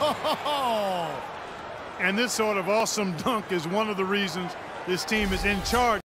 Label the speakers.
Speaker 1: And this sort of awesome dunk is one of the reasons this team is in charge.